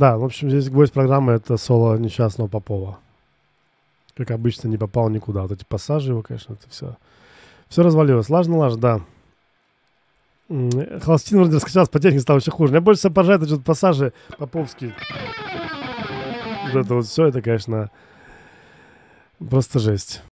Да, в общем, здесь гвоздь программы — это соло несчастного Попова. Как обычно, не попал никуда. Вот эти пассажи его, конечно, это все развалилось. Лажно, да. Холостин вроде раскачался, по технике стало еще хуже. Мне больше всего поражает эти пассажи поповские. Вот это вот все, это, конечно, просто жесть.